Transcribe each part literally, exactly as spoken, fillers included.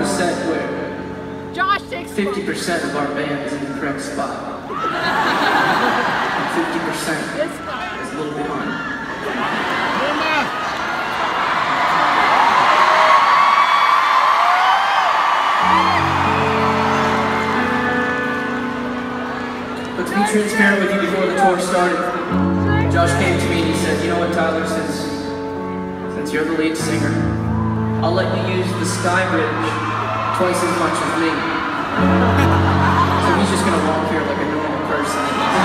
set where Josh takes fifty percent of our band is in the correct spot. And fifty percent is a little behind. But to be transparent with you before the tour started, Josh came to me and he said, you know what, Tyler, since, since you're the lead singer, I'll let you use the Sky Bridge twice as much as me. So he's just gonna walk here like a normal person.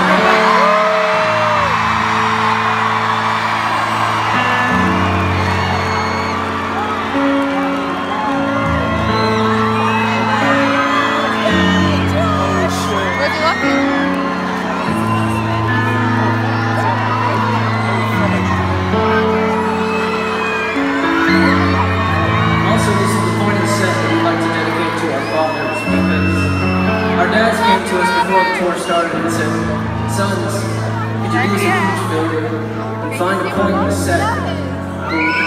Our dads came to us before the tour started and said, sons, could you do us a huge favor and find a point in the set where we can